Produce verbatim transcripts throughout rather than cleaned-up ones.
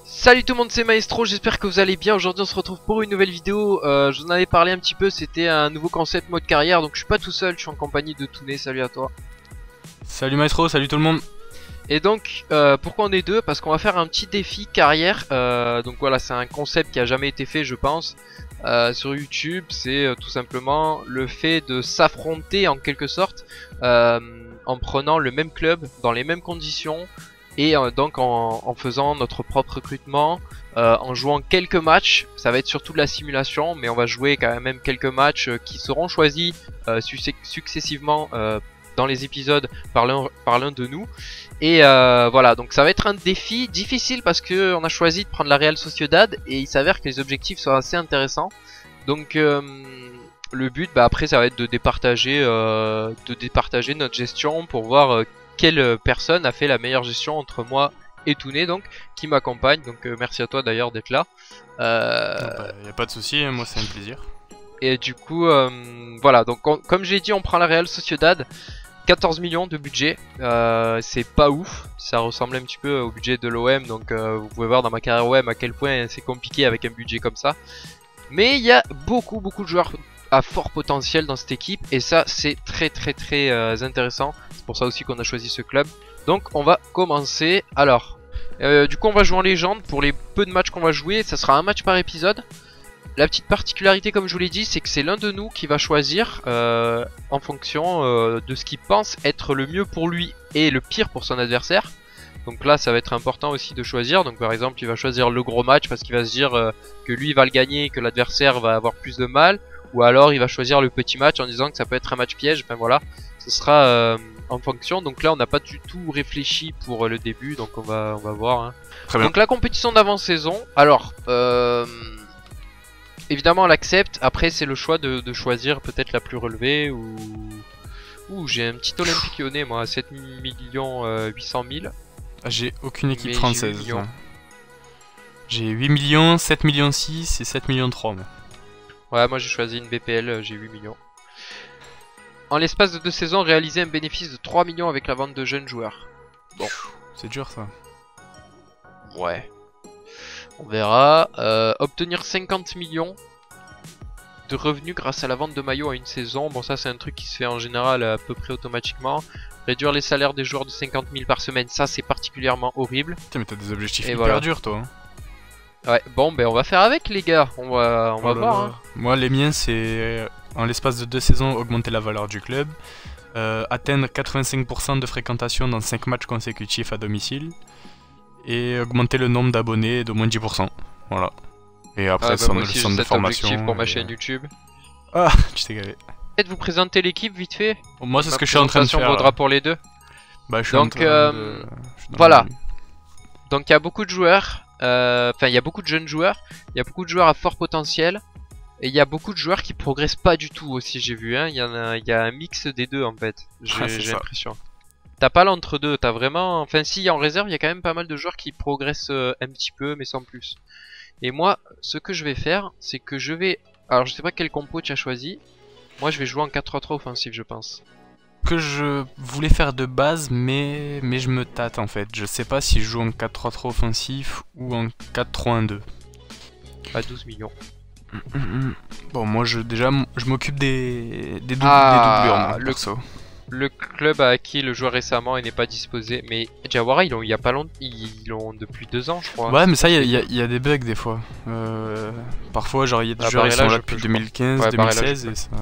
Salut tout le monde, c'est Maestro, j'espère que vous allez bien. Aujourd'hui on se retrouve pour une nouvelle vidéo. euh, Je vous en avais parlé un petit peu, c'était un nouveau concept mode carrière. Donc je suis pas tout seul, je suis en compagnie de Touné, salut à toi. Salut Maestro, salut tout le monde. Et donc euh, pourquoi on est deux? Parce qu'on va faire un petit défi carrière. euh, Donc voilà, c'est un concept qui a jamais été fait je pense euh, sur YouTube. C'est euh, tout simplement le fait de s'affronter en quelque sorte euh, en prenant le même club dans les mêmes conditions. Et euh, donc en, en faisant notre propre recrutement, euh, en jouant quelques matchs. Ça va être surtout de la simulation, mais on va jouer quand même quelques matchs euh, qui seront choisis euh, su successivement euh, dans les épisodes par l'un par l'un de nous. Et euh, voilà, donc ça va être un défi difficile parce que on a choisi de prendre la Real Sociedad et il s'avère que les objectifs sont assez intéressants. Donc euh, le but, bah, après, ça va être de départager, euh, de départager notre gestion pour voir euh, quelle personne a fait la meilleure gestion entre moi et Touné, donc qui m'accompagne. Donc euh, merci à toi d'ailleurs d'être là. Euh... Ah bah, y a pas de souci, moi c'est un plaisir. Et du coup, euh, voilà. Donc on, comme j'ai dit, on prend la Real Sociedad. quatorze millions de budget, euh, c'est pas ouf, ça ressemble un petit peu au budget de l'O M, donc euh, vous pouvez voir dans ma carrière O M à quel point c'est compliqué avec un budget comme ça. Mais il y a beaucoup beaucoup de joueurs à fort potentiel dans cette équipe et ça c'est très très très euh, intéressant. C'est pour ça aussi qu'on a choisi ce club. Donc on va commencer. Alors, euh, du coup on va jouer en légende. Pour les peu de matchs qu'on va jouer, ça sera un match par épisode. La petite particularité, comme je vous l'ai dit, c'est que c'est l'un de nous qui va choisir euh, en fonction euh, de ce qu'il pense être le mieux pour lui et le pire pour son adversaire. Donc là, ça va être important aussi de choisir. Donc par exemple, il va choisir le gros match parce qu'il va se dire euh, que lui va le gagner et que l'adversaire va avoir plus de mal. Ou alors, il va choisir le petit match en disant que ça peut être un match piège. Enfin voilà, ce sera euh, en fonction. Donc là, on n'a pas du tout réfléchi pour le début. Donc on va, on va voir. Hein. Très bien. Donc la compétition d'avant-saison. Alors... Euh, évidemment on l'accepte, après c'est le choix de, de choisir peut-être la plus relevée ou... Ouh, j'ai un petit Olympique Lyonnais moi à sept millions huit cent mille. Ah, j'ai aucune équipe Mais française. j'ai huit millions. J'ai huit millions, sept millions six et sept millions trois. Moi. Ouais, moi j'ai choisi une B P L, j'ai huit millions. En l'espace de deux saisons, réaliser un bénéfice de trois millions avec la vente de jeunes joueurs. Bon. C'est dur ça. Ouais. On verra. Euh, obtenir cinquante millions de revenus grâce à la vente de maillots à une saison. Bon, ça c'est un truc qui se fait en général à peu près automatiquement. Réduire les salaires des joueurs de cinquante mille par semaine, ça c'est particulièrement horrible. Putain, mais t'as des objectifs Et hyper voilà. durs toi. Hein. Ouais, bon ben on va faire avec les gars. On va, on Oh va là voir. là. Hein. Moi les miens c'est euh, en l'espace de deux saisons augmenter la valeur du club. Euh, atteindre quatre-vingt-cinq pour cent de fréquentation dans cinq matchs consécutifs à domicile. Et augmenter le nombre d'abonnés d'au moins dix pour cent. Voilà. Et après, Ah, bah, son, moi le aussi centre j'ai de cet formation. objectif pour ma et... chaîne YouTube. Ah, tu t'es gavé. Peut-être vous présenter l'équipe vite fait. Moi, c'est Ma ce que je suis en train de présentation faire. vaudra pour les deux. Bah, je suis Donc, en train euh, de... je suis dans voilà. le menu. Donc il y a beaucoup de joueurs. euh, Enfin, il y a beaucoup de jeunes joueurs. Il y a beaucoup de joueurs à fort potentiel. Et il y a beaucoup de joueurs qui progressent pas du tout aussi, j'ai vu. Hein. Il y en a, il y a un mix des deux en fait. J'ai Ah, c'est ça. l'impression. T'as pas l'entre-deux, t'as vraiment... Enfin si, en réserve, il y a quand même pas mal de joueurs qui progressent euh, un petit peu, mais sans plus. Et moi, ce que je vais faire, c'est que je vais... Alors je sais pas quel compo tu as choisi. Moi je vais jouer en quatre trois trois offensif, je pense. Que je voulais faire de base, mais... mais je me tâte en fait. Je sais pas si je joue en quatre trois trois offensif ou en quatre trois un deux. À douze millions. Bon, moi je déjà je m'occupe des... Des, dou Ah, des doublures, moi, le- perso. Le club a acquis le joueur récemment et n'est pas disposé. Mais Jawara, ils l'ont il y a pas longtemps, ils l'ont depuis deux ans, je crois. Ouais, mais ça, il y, y, y a des bugs des fois. Euh, parfois, genre, il y a des Ah, joueurs qui Barella, sont là je depuis peux, je deux mille quinze, Ouais, deux mille Barella, seize je et ça...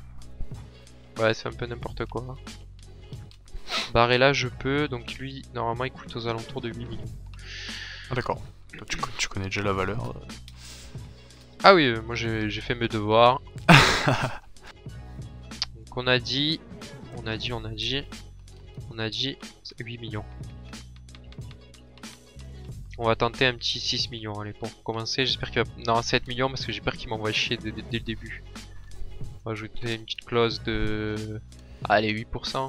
Ouais, c'est un peu n'importe quoi. Barella, je peux. Donc lui, normalement, il coûte aux alentours de huit millions. Ah d'accord. Tu, tu connais déjà la valeur. Ah oui, euh, moi j'ai fait mes devoirs. Donc on a dit, on a dit, on a dit, on a dit huit millions. On va tenter un petit six millions, allez, pour commencer. J'espère qu'il va... Non, sept millions parce que j'ai peur qu'il m'envoie chier dès, dès, dès le début. On va ajouter une petite clause de... Allez, huit pour cent.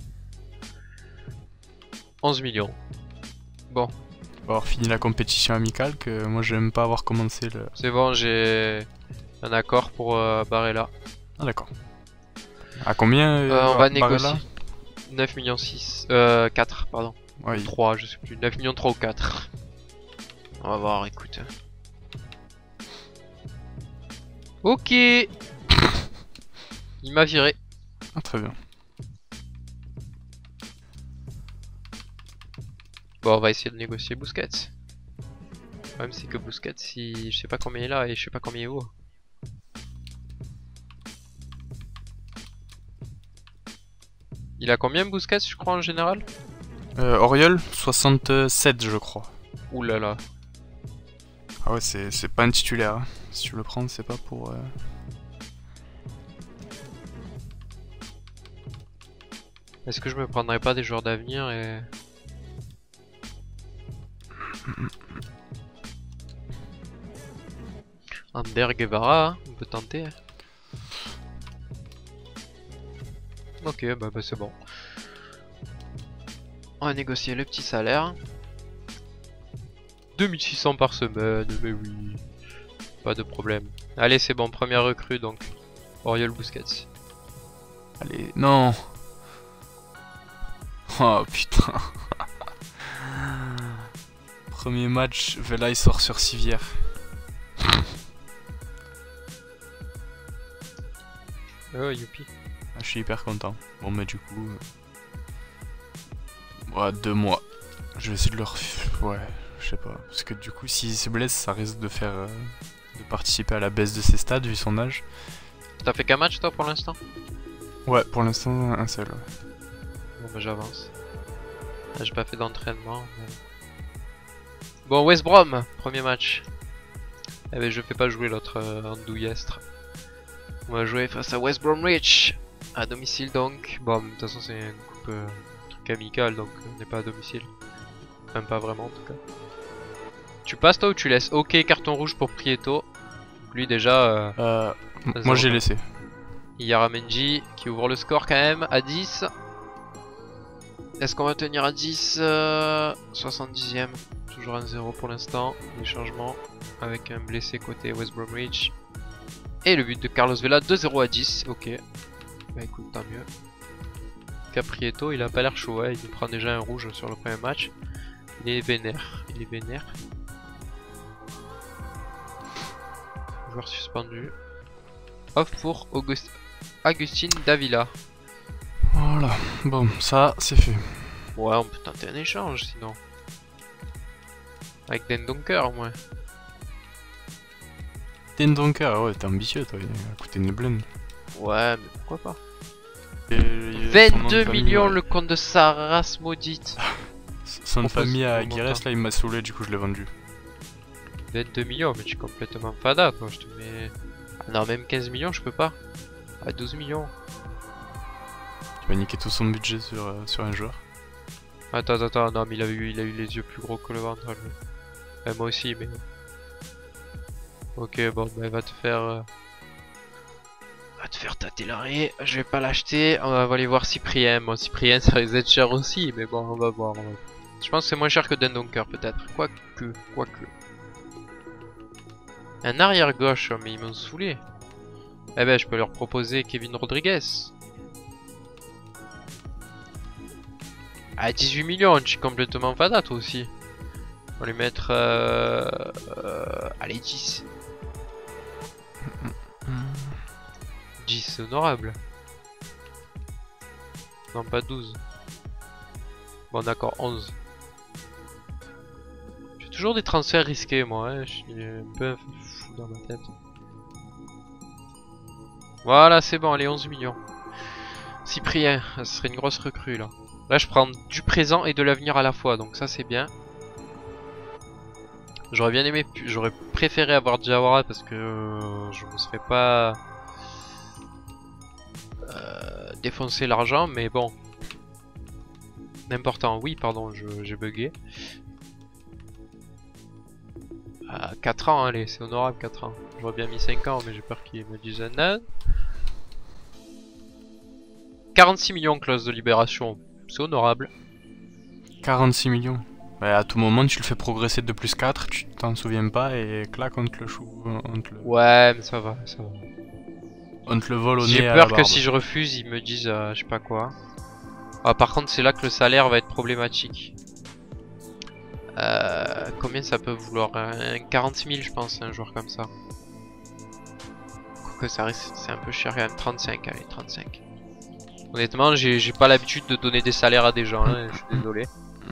onze millions. Bon. On va avoir fini la compétition amicale, que moi j'aime pas avoir commencé le... C'est bon, j'ai un accord pour euh, Barella. Ah d'accord. À combien euh, Euh, on va Barella négocier. neuf millions six. Euh, quatre, pardon. Ouais, il- trois, je sais plus. neuf millions trois ou quatre. On va voir, écoute. Ok. Il m'a viré. Ah, très bien. Bon, on va essayer de négocier Busquets. Le problème c'est que Busquets, si je sais pas combien il est là et je sais pas combien il est haut. Il a combien Busquets, je crois, en général? Euh, Auriol, soixante-sept je crois. Ouh là là. Ah ouais, c'est pas un titulaire. Hein. Si tu le prends, c'est pas pour... Euh... Est-ce que je me prendrais pas des joueurs d'avenir et... Ander Guevara, hein, on peut tenter. Ok, bah, bah c'est bon. On va négocier le petit salaire. deux mille six cents par semaine, mais oui. Pas de problème. Allez, c'est bon, première recrue donc. Auriol Busquets. Allez, non. Oh putain. Premier match, Vela il sort sur Civière. Oh youpi. Ah, je suis hyper content. Bon mais du coup... Euh... Ouais, deux mois. Je vais essayer de leur... Ouais, je sais pas. Parce que du coup, s'il se blesse, ça risque de faire... Euh... de participer à la baisse de ses stats vu son âge. T'as fait qu'un match toi pour l'instant? Ouais, pour l'instant un seul. Ouais. Bon bah j'avance. J'ai pas fait d'entraînement. Mais... Bon, West Brom, premier match. Eh ben je fais pas jouer l'autre euh, andouillastre. On va jouer face à West Bromwich. À domicile donc. Bon, de toute façon c'est une coupe euh, truc amical donc on n'est pas à domicile. Même pas vraiment en tout cas. Tu passes toi ou tu laisses? Ok, carton rouge pour Prieto. Lui déjà... Euh, euh, moi j'ai laissé. Yaramenji qui ouvre le score quand même à dix. Est-ce qu'on va tenir à dix euh, soixante-dixième. Toujours un zéro pour l'instant. Les changements avec un blessé côté West Bromwich. Et le but de Carlos Vela, deux zéro à dix. Ok. Bah écoute, tant mieux. Caprieto, il a pas l'air chaud. Hein. Il prend déjà un rouge sur le premier match. Il est vénère. Il est vénère. Joueur suspendu. Off pour August... Agustin Davila. Voilà. Bon, ça, c'est fait. Ouais, on peut tenter un échange sinon. Avec Den Donker au moins. Den Donker, ouais, t'es ambitieux toi, il a coûté une blinde. Ouais, mais pourquoi pas. Et, vingt-deux millions famille, le compte de sa race maudite. Son famille à Aguirre là, il m'a saoulé, du coup je l'ai vendu. vingt-deux millions, mais tu es complètement fada toi, je te mets... Ah non, même quinze millions je peux pas. À douze millions. Tu vas niquer tout son budget sur, euh, sur un joueur. Attends, attends, non mais il a eu, il a eu les yeux plus gros que le ventre lui. Enfin, moi aussi mais... Ok bon bah va te faire... Euh... Va te faire tâter l'arrêt, je vais pas l'acheter, on va aller voir Cyprien. Bon Cyprien ça risque d'être cher aussi mais bon on va voir. On va... Je pense que c'est moins cher que Den Donker peut-être, quoique, quoique. Un arrière gauche, mais ils m'ont saoulé. Eh ben je peux leur proposer Kevin Rodriguez. À dix-huit millions, je suis complètement fada toi aussi. On va lui mettre... Euh, euh, allez dix. dix c'est honorable. Non pas douze. Bon d'accord onze. J'ai toujours des transferts risqués moi, hein. Je suis un peu fou dans ma tête. Voilà c'est bon, allez onze millions. Cyprien, ce serait une grosse recrue là. Là je prends du présent et de l'avenir à la fois, donc ça c'est bien. J'aurais bien aimé, j'aurais préféré avoir Diawara parce que euh, je me serais pas euh, défoncé l'argent, mais bon. N'importe, oui pardon, j'ai bugué. Euh, quatre ans, allez, c'est honorable quatre ans. J'aurais bien mis cinq ans, mais j'ai peur qu'ils me disent un an. quarante-six millions clause de libération. C'est honorable. quarante-six millions. Ouais, à tout moment, tu le fais progresser de plus quatre, tu t'en souviens pas et clac, on te le chou. On te le... Ouais, mais ça va, ça va. On te le vole au nez. J'ai peur que si je refuse, ils me disent euh, je sais pas quoi. Ah, par contre, c'est là que le salaire va être problématique. Euh, combien ça peut vouloir? Un quarante mille je pense, un joueur comme ça. Quoique ça risque, c'est un peu cher quand même. trente-cinq, allez, trente-cinq. Honnêtement, j'ai pas l'habitude de donner des salaires à des gens, hein, je suis désolé.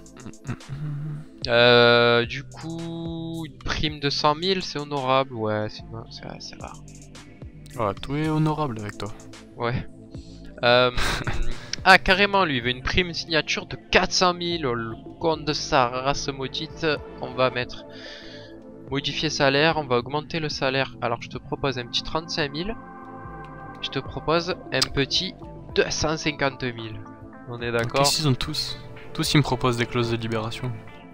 Euh, du coup, une prime de cent mille, c'est honorable. Ouais, c'est rare. Ah, tout est honorable avec toi. Ouais. Euh, ah, carrément, lui, il veut une prime signature de quatre cent mille. Oh, le compte de sa race maudite. On va mettre modifier salaire. On va augmenter le salaire. Alors, je te propose un petit trente-cinq mille. Je te propose un petit deux cent cinquante mille. On est d'accord? Qu'est-ce qu'ils ont tous? Tous, ils me proposent des clauses de libération.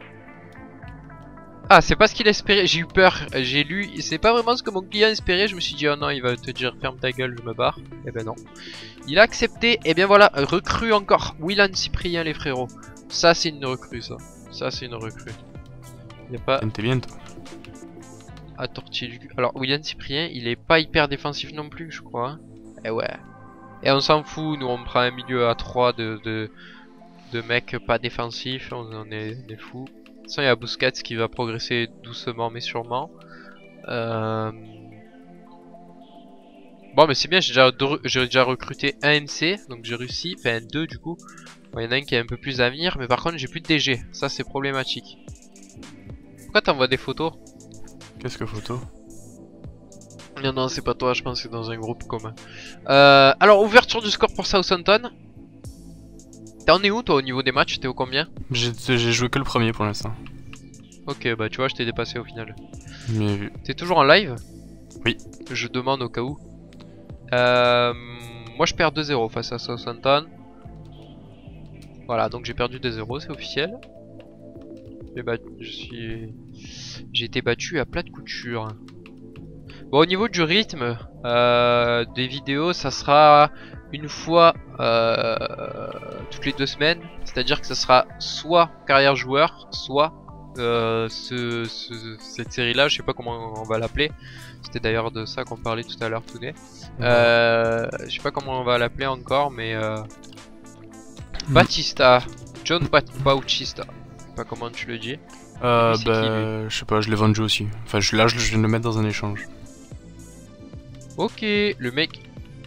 Ah, c'est pas ce qu'il espérait, j'ai eu peur, j'ai lu, c'est pas vraiment ce que mon client espérait, je me suis dit oh non, il va te dire ferme ta gueule, je me barre. Eh ben non. Il a accepté, et bien voilà, recrue encore, Willan Cyprien les frérots. Ça c'est une recrue ça, ça c'est une recrue. Il y a pas... T'es bien toi. Ah, tortille du cul. Alors Willan Cyprien, il est pas hyper défensif non plus je crois. Hein. Eh ouais. Et on s'en fout, nous on prend un milieu à trois de, de, de mecs pas défensifs, on, on est, on est fous. De toute façon, il y a Busquets qui va progresser doucement mais sûrement. Euh... Bon, mais c'est bien, j'ai déjà, déjà recruté un M C, donc j'ai réussi, enfin deux du coup. Bon, il y en a un qui a un peu plus d'avenir, mais par contre j'ai plus de D G, ça c'est problématique. Pourquoi t'envoies des photos? Qu'est-ce que photo? Non, non, c'est pas toi, je pense que c'est dans un groupe commun. Euh, alors, ouverture du score pour Southampton. T'en es où toi au niveau des matchs? T'es au combien? J'ai joué que le premier pour l'instant. Ok, bah tu vois, je t'ai dépassé au final. Mais... T'es toujours en live? Oui. Je demande au cas où. Euh, moi je perds deux zéro face à Southampton. Voilà, donc j'ai perdu deux zéro, c'est officiel. Je suis... J'ai été battu à plat de couture. Bon, au niveau du rythme euh, des vidéos, ça sera une fois euh, toutes les deux semaines. C'est-à-dire que ça sera soit carrière joueur, soit euh, ce, ce, cette série-là, je sais pas comment on va l'appeler. C'était d'ailleurs de ça qu'on parlait tout à l'heure, tout net. Euh, je sais pas comment on va l'appeler encore, mais euh, Batista, John Bat Bautista. Je sais pas comment tu le dis. Euh, bah, je sais pas, je l'ai vendu aussi. Enfin, je, là, je viens de le mettre dans un échange. Ok, le mec.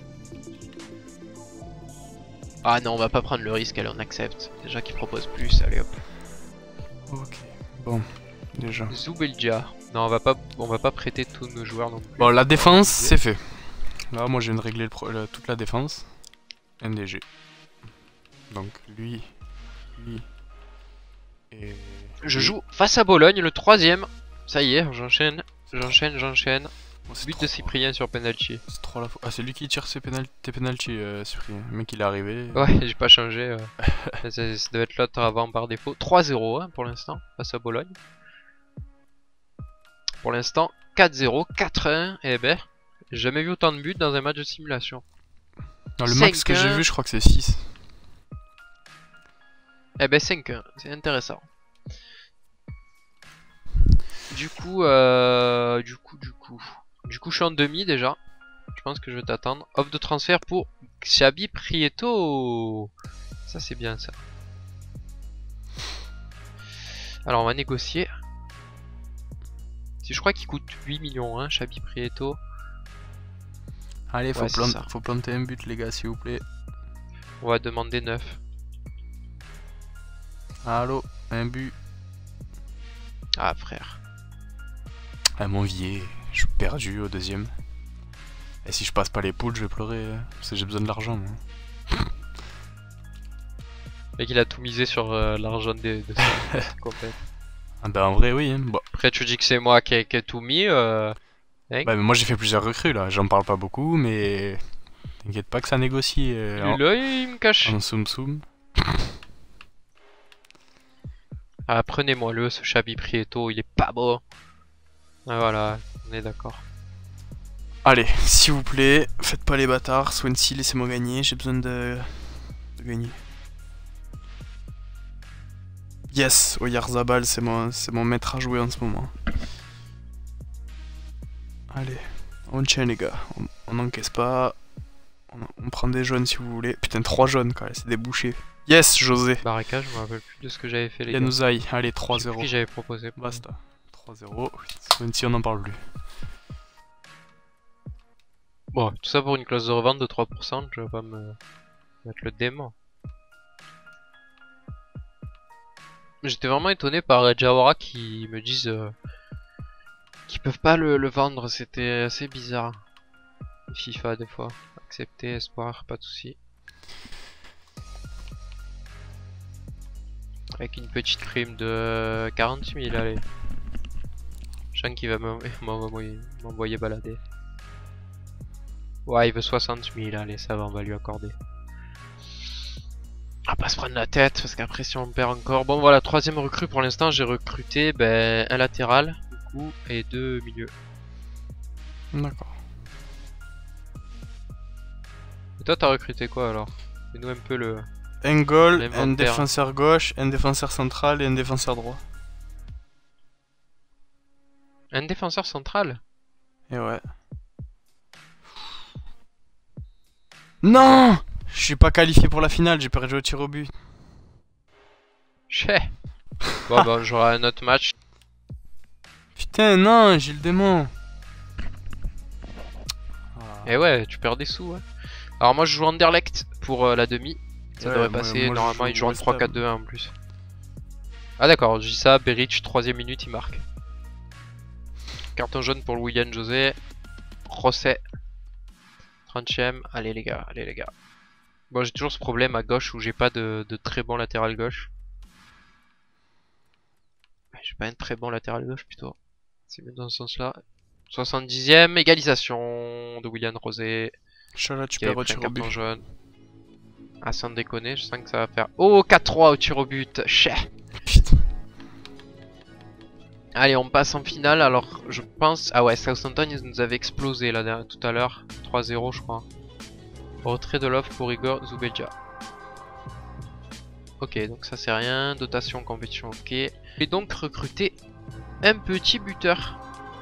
Ah non, on va pas prendre le risque, allez, on accepte. Déjà qu'il propose plus, allez hop. Ok, bon, déjà. Zubeldia. Non, on va pas, on va pas prêter tous nos joueurs non plus. Bon, la défense, c'est fait. Là, moi, je viens de régler le pro la, toute la défense. M D G. Donc, lui, lui. Et... Je joue face à Bologne, le troisième. Ça y est, j'enchaîne, j'enchaîne, j'enchaîne. Oh, but trop... de Cyprien sur penalty. C'est trop la fois. Ah, c'est lui qui tire ses pénal... tes penalty, euh, Cyprien. Le mec, il est arrivé. Ouais, j'ai pas changé. Euh... ça, ça doit être l'autre avant par défaut. trois zéro hein, pour l'instant, face à Bologne. Pour l'instant, quatre zéro, quatre un. Et eh ben, j'ai jamais vu autant de buts dans un match de simulation. Non, le max que j'ai vu, je crois que c'est six. Eh ben, cinq un, c'est intéressant. Du coup, euh, du coup, du coup, du coup, je suis en demi déjà. Je pense que je vais t'attendre. Offre de transfert pour Xabi Prieto. Ça, c'est bien ça. Alors, on va négocier. Si je crois qu'il coûte huit millions, hein, Xabi Prieto. Allez, faut, ouais, plante, faut planter un but, les gars, s'il vous plaît. On va demander neuf. Allô, un but. Ah, frère. Ah, mon vieil, je suis perdu au deuxième. Et si je passe pas les poules, je vais pleurer. Parce que j'ai besoin de l'argent, moi. Le mec, il a tout misé sur euh, l'argent de, de ça. Ah, bah, en vrai, oui. Hein. Bon. Après, tu dis que c'est moi qui ai, qui ai tout mis. Euh... Hein bah, mais moi, j'ai fait plusieurs recrues, là. J'en parle pas beaucoup, mais. T'inquiète pas que ça négocie. Euh, en... Là, il me cache. En soum soum. Ah, prenez-moi le, ce Xabi Prieto, il est pas beau. Ah, voilà, on est d'accord. Allez, s'il vous plaît, faites pas les bâtards. Swansea, laissez-moi gagner, j'ai besoin de... de gagner. Yes, Oyarzabal, c'est mon... mon maître à jouer en ce moment. Allez, on tient les gars, on n'encaisse pas. On, on prend des jaunes si vous voulez. Putain, trois jaunes quand même, c'est des bouchées. Yes, José. Barricade, je me rappelle plus de ce que j'avais fait les gars. Yanouzaï, allez, Je trois sais plus zéro. qui j'avais proposé. Basta. trois zéro. Même si on n'en parle plus. Bon, tout ça pour une clause de revente de trois pour cent, je vais pas me mettre le démon. J'étais vraiment étonné par Jawara qui me disent euh, qu'ils peuvent pas le, le vendre, c'était assez bizarre. FIFA des fois. Accepter, espoir, pas de soucis. Avec une petite prime de quarante mille, allez. Je sens qu'il va m'envoyer balader. Ouais, il veut soixante mille, allez, ça va, on va lui accorder. On va pas se prendre la tête, parce qu'après si on perd encore... Bon voilà, troisième recrue pour l'instant, j'ai recruté ben, un latéral, du coup, et deux milieux. D'accord. Et toi, t'as recruté quoi alors? Fais-nous un peu le... Un goal, un l'inventaire. défenseur gauche, un défenseur central et un défenseur droit. Un défenseur central? Et ouais. Non! Je suis pas qualifié pour la finale, j'ai perdu au tir au but. Chais. Bon bah j'aurai un autre match. Putain, non, j'ai le démon. Ah. Et ouais, tu perds des sous, ouais. Alors moi je joue Anderlecht pour euh, la demi. Ça Ouais, devrait moi- passer, moi, je normalement joue il joue en West trois Ham. quatre deux un en plus. Ah d'accord, je dis ça, Beric, troisième minute, il marque. Carton jaune pour William José. Rosset. trentième, allez les gars, allez les gars. Bon, j'ai toujours ce problème à gauche où j'ai pas de, de très bon latéral gauche. J'ai pas un très bon latéral gauche plutôt. C'est bien dans ce sens là. soixante-dixième, égalisation de William Rosé. Inch'Allah, tu Qui avait perds au pris un tir au but. carton jaune. Ah, sans déconner, je sens que ça va faire. Oh, quatre trois au tir au but. Chais. Putain. Allez, on passe en finale. Alors, je pense. Ah ouais, Southampton, ils nous avaient explosé là derrière- tout à l'heure. trois zéro, je crois. Retrait de l'offre pour Igor Zubeldia. Ok, donc ça c'est rien. Dotation, compétition, ok. Et donc recruter un petit buteur.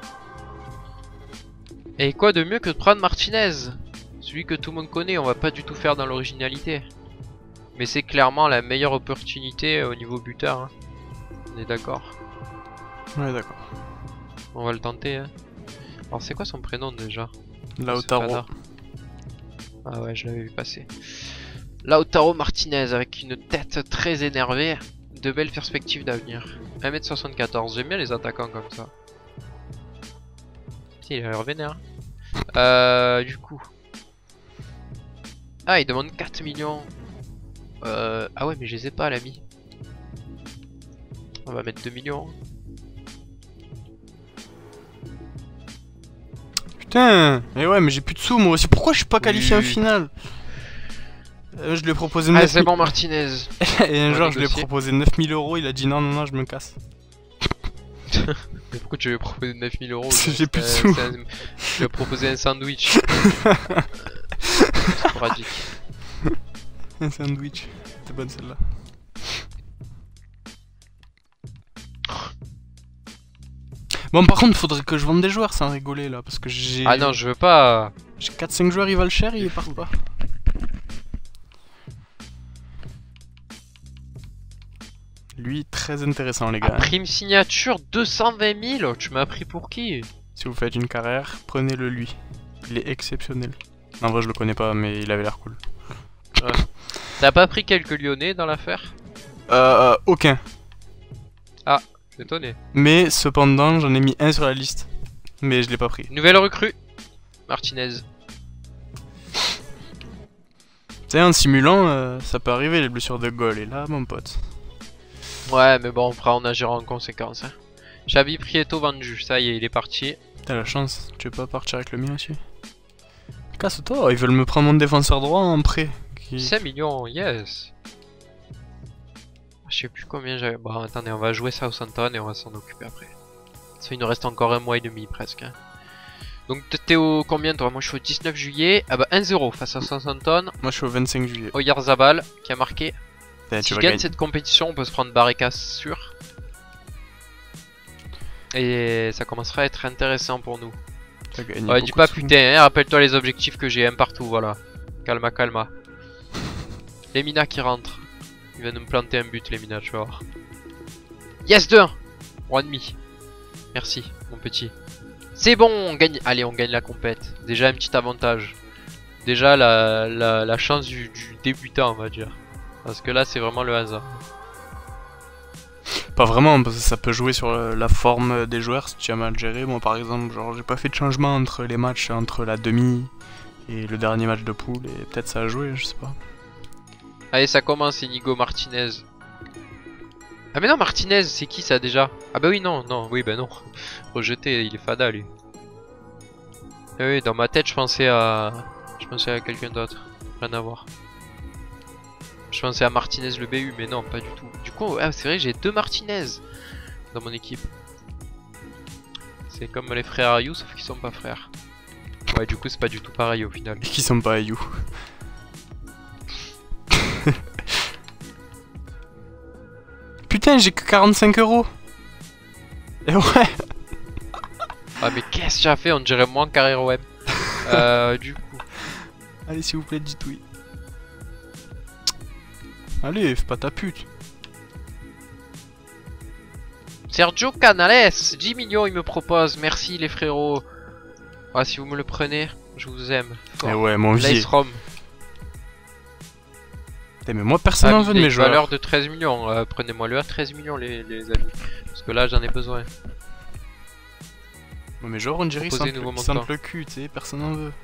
Et quoi de mieux que de prendre Martinez? Celui que tout le monde connaît, on va pas du tout faire dans l'originalité. Mais c'est clairement la meilleure opportunité au niveau buteur. Hein. On est d'accord. Ouais, d'accord. On va le tenter. Hein. Alors c'est quoi son prénom déjà? Lautaro. Ce Ah ouais, je l'avais vu passer. Lautaro Martinez avec une tête très énervée. De belles perspectives d'avenir. un mètre soixante-quatorze, j'aime bien les attaquants comme ça. Si, il a l'air vénère. Euh, du coup. Ah, il demande quatre millions. Euh, ah ouais, mais je les ai pas, l'ami. On va mettre deux millions. Putain. Mais ouais, mais j'ai plus de sous moi aussi. Pourquoi je suis pas qualifié en Oui. finale? Euh, Je lui ai proposé Ah, neuf c'est mille. bon, Martinez. Et un On va jour, je lui ai négocier. proposé neuf mille euros. Il a dit non, non, non, je me casse. Mais pourquoi tu lui as proposé neuf mille euros? J'ai plus de Euh, sous. c'est un- Tu lui as proposé un sandwich. Sporadique. Un sandwich. C'était bonne celle-là. Bon, par contre, faudrait que je vende des joueurs sans rigoler là. Parce que j'ai. Ah non, je veux pas. J'ai quatre cinq joueurs, ils valent cher et ils partent pas. Lui, très intéressant, les Ah, gars. prime signature deux cent vingt mille. Tu m'as pris pour qui? Si vous faites une carrière, prenez-le lui. Il est exceptionnel. En vrai, je le connais pas, mais il avait l'air cool. T'as pas pris quelques Lyonnais dans l'affaire? Euh, euh, aucun. Je suis étonné. Mais cependant, j'en ai mis un sur la liste. Mais je l'ai pas pris. Nouvelle recrue. Martinez. Tu sais, en simulant, euh, ça peut arriver les blessures de goal. Et là, mon pote. Ouais, mais bon, on fera en agir en conséquence. Hein. Xavi Prieto vendu. Ça y est, il est parti. T'as la chance, tu veux pas partir avec le mien aussi? Casse-toi, ils veulent me prendre mon défenseur droit en prêt. Qui... cinq millions, yes. Je sais plus combien j'avais. Bon, attendez, on va jouer Southampton et on va s'en occuper après. Ça, il nous reste encore un mois et demi presque. Hein. Donc, t'es au combien toi? Moi, je suis au dix-neuf juillet. Ah bah, un zéro face à Southampton. Moi, je suis au vingt-cinq juillet. Oyarzabal qui a marqué. Putain, Si tu je vas gagne gagner. cette compétition, on peut se prendre Barreca sûr. Et ça commencera à être intéressant pour nous. T'as gagné Ouais, dis beaucoup pas de sous. putain, hein, rappelle-toi les objectifs que j'ai un partout, voilà. Calma, calma. Lemina qui rentre. Il va nous planter un but, Lemina, tu vas voir. Yes, deux un. un et demi. Merci, mon petit. C'est bon, on gagne. Allez, on gagne la compète. Déjà un petit avantage. Déjà la, la, la chance du, du débutant, on va dire. Parce que là, c'est vraiment le hasard. Pas vraiment, parce que ça peut jouer sur la forme des joueurs si tu as mal géré. Moi, par exemple, genre, j'ai pas fait de changement entre les matchs, entre la demi et le dernier match de poule, et peut-être ça a joué, je sais pas. Allez, ça commence, Inigo Martinez. Ah mais non, Martinez, c'est qui ça déjà? Ah bah oui, non, non, oui, bah non. Rejeté, il est fada lui. Ah oui, dans ma tête, je pensais à... Je pensais à quelqu'un d'autre. Rien à voir. Je pensais à Martinez le B U, mais non, pas du tout. Du coup, ah, c'est vrai, j'ai deux Martinez dans mon équipe. C'est comme les frères Ayou, sauf qu'ils sont pas frères. Ouais, du coup, c'est pas du tout pareil au final. Et qui sont pas Ayou. Putain, j'ai que quarante-cinq euros. Et ouais. Ah mais qu'est-ce que tu as fait? On dirait moins carrière web. euh, du coup. Allez, s'il vous plaît, dites oui. Allez, fais pas ta pute. Sergio Canales, dix millions il me propose. Merci les frérots. Ah, si vous me le prenez, je vous aime. Et ouais, mon vieux. Lace Rom. Mais moi personne n'en veut de mes joueurs. Valeur de treize millions, euh, prenez-moi le à treize millions les, les amis. Parce que là j'en ai besoin. Non, mes joueurs on dirait qu'ils sentent, le, ils sentent le cul, tu sais, personne n'en veut.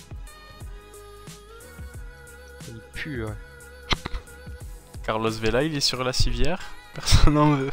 Il pue, ouais. Carlos Vela il est sur la civière, personne n'en veut.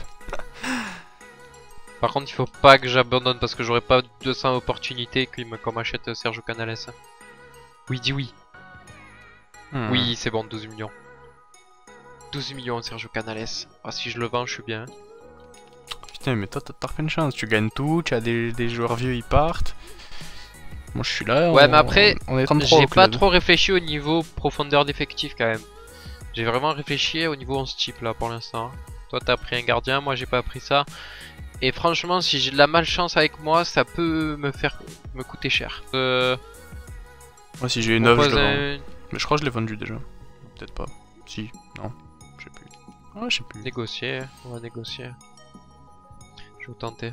Par contre il faut pas que j'abandonne parce que j'aurai pas deux cents opportunités qu'on m'achète Sergio Canales. Oui, dis oui. Hmm. Oui, c'est bon, douze millions. douze millions Sergio Canales. Ah, si je le vends, je suis bien. Putain, mais toi, t'as pas une chance. Tu gagnes tout, tu as des, des joueurs vieux, ils partent. Moi, je suis là. Ouais, on, mais après, j'ai pas club. trop réfléchi au niveau profondeur d'effectif quand même. J'ai vraiment réfléchi au niveau onze type là pour l'instant. Toi, t'as pris un gardien, moi, j'ai pas pris ça. Et franchement, si j'ai de la malchance avec moi, ça peut me faire me coûter cher. Euh... Moi, si j'ai une œuvre, je le un... vends. Mais je crois que je l'ai vendu déjà. Peut-être pas. Si, non. Je sais plus. Ah, je sais plus. Négocier, on va négocier. Je vais tenter.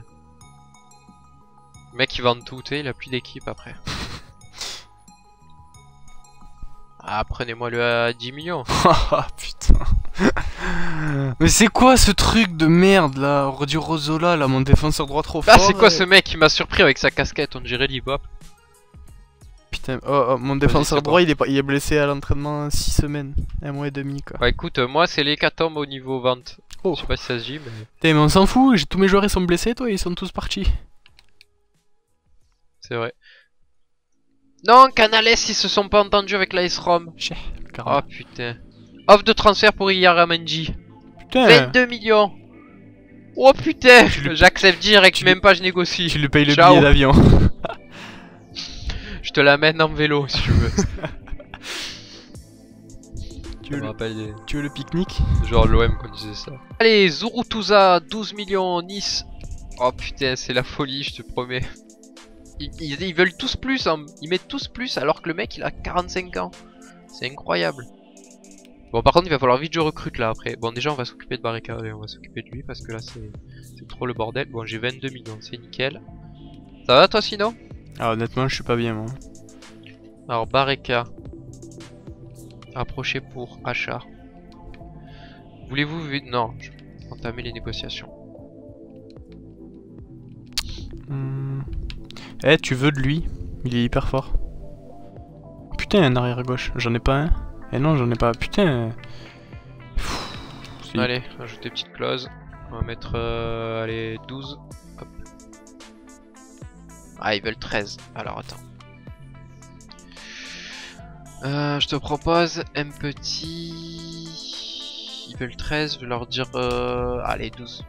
Le mec il vend tout, tu sais, il a plus d'équipe après. Ah, prenez-moi le à dix millions. Ah putain. Mais c'est quoi ce truc de merde là? Du Rozola là, mon défenseur droit trop fort. Ah, c'est quoi et... ce mec qui m'a surpris avec sa casquette? On dirait Libop. Putain, oh, oh, mon défenseur droit il est, pas, il est blessé à l'entraînement six semaines, un mois et demi quoi. Bah écoute, euh, moi c'est l'hécatombe au niveau vente. Oh. Je sais pas si ça se dit, mais. Putain, mais on s'en fout, tous mes joueurs ils sont blessés, toi, ils sont tous partis. C'est vrai. Non, Canales ils se sont pas entendus avec l'Ice Rom. Oh putain. Offre de transfert pour Iaramendi. Putain. vingt-deux millions. Oh putain, j'accepte direct, même pas je négocie. Tu lui payes le billet d'avion. Je te l'amène en vélo si tu veux. Tu veux, le... Des... tu veux le pique-nique? Genre l'O M qu'on disait ça. Allez, Zurutuza, douze millions, Nice. Oh putain, c'est la folie, je te promets. Ils, ils, ils veulent tous plus, hein. Ils mettent tous plus alors que le mec il a quarante-cinq ans. C'est incroyable. Bon, par contre, il va falloir vite que je recrute là après. Bon, déjà, on va s'occuper de Barreca et on va s'occuper de lui parce que là, c'est trop le bordel. Bon, j'ai vingt-deux millions, c'est nickel. Ça va toi, sinon? Ah, honnêtement, je suis pas bien, moi. Alors, Barreca. Approcher pour achat. Voulez-vous... Non, je vais entamer les négociations. Hum... Eh, hey, tu veux de lui? Il est hyper fort. Putain, un arrière gauche. J'en ai pas un. Eh non, j'en ai pas. Putain. Pff, allez, ajouter petite clause. On va mettre euh, allez, douze. Hop. Ah, ils veulent treize. Alors attends. Euh, je te propose un petit. Ils veulent treize. Je vais leur dire. Euh... Allez, douze.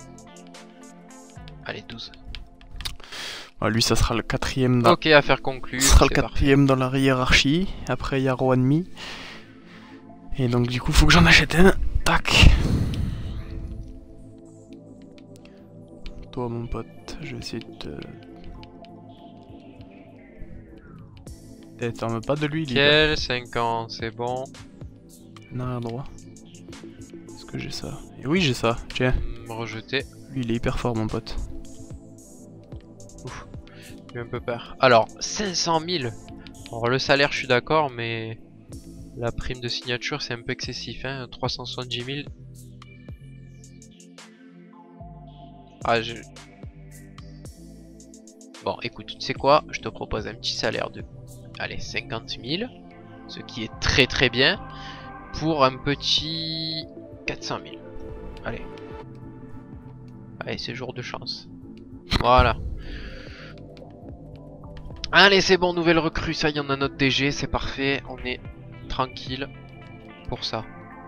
Allez, douze. Ah, lui, ça sera le quatrième dans... Ok, affaire conclue. Ça sera le quatrième dans la hiérarchie. Après, il y a Roanmi. Et donc, du coup, faut que j'en achète un. Tac. Toi, mon pote, je vais essayer de te... Eh, t'en veux pas de lui, Nickel, cinq ans, c'est bon. En arrière droit. Est-ce que j'ai ça? Et oui, j'ai ça, tiens. Hum, rejeté. Lui, il est hyper fort, mon pote. Ouf, j'ai un peu peur. Alors, cinq cent mille. Alors, le salaire, je suis d'accord, mais la prime de signature, c'est un peu excessif, hein. trois cent soixante-dix mille. Ah, je... Bon, écoute, tu sais quoi? Je te propose un petit salaire de... Allez, cinquante mille. Ce qui est très très bien. Pour un petit... quatre cent mille. Allez. Allez, c'est jour de chance. Voilà. Allez, c'est bon, nouvelle recrue. Ça y est, on a notre D G, c'est parfait. On est tranquille pour ça.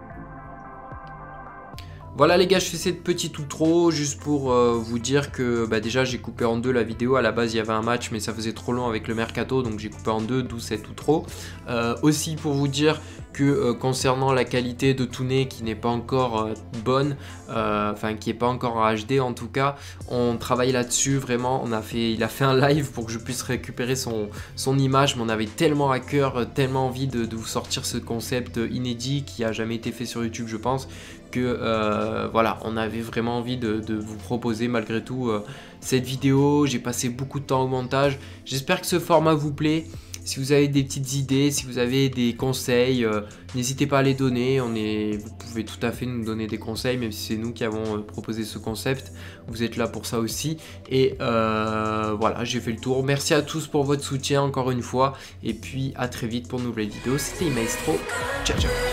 Voilà les gars, je fais cette petite outro juste pour euh, vous dire que bah, déjà j'ai coupé en deux la vidéo. À la base il y avait un match mais ça faisait trop long avec le mercato, donc j'ai coupé en deux, d'où cette outro. Euh, aussi pour vous dire que euh, concernant la qualité de Touné qui n'est pas encore euh, bonne, euh, enfin qui n'est pas encore en H D en tout cas, on travaille là-dessus vraiment. On a fait, il a fait un live pour que je puisse récupérer son, son image, mais on avait tellement à cœur, tellement envie de, de vous sortir ce concept inédit qui a jamais été fait sur YouTube je pense, que euh, voilà, on avait vraiment envie de, de vous proposer malgré tout euh, cette vidéo. J'ai passé beaucoup de temps au montage. J'espère que ce format vous plaît. Si vous avez des petites idées, si vous avez des conseils, euh, n'hésitez pas à les donner. On est, vous pouvez tout à fait nous donner des conseils, même si c'est nous qui avons euh, proposé ce concept. Vous êtes là pour ça aussi. Et euh, voilà, j'ai fait le tour. Merci à tous pour votre soutien encore une fois. Et puis à très vite pour une nouvelle vidéo. C'était Maestro. Ciao, ciao.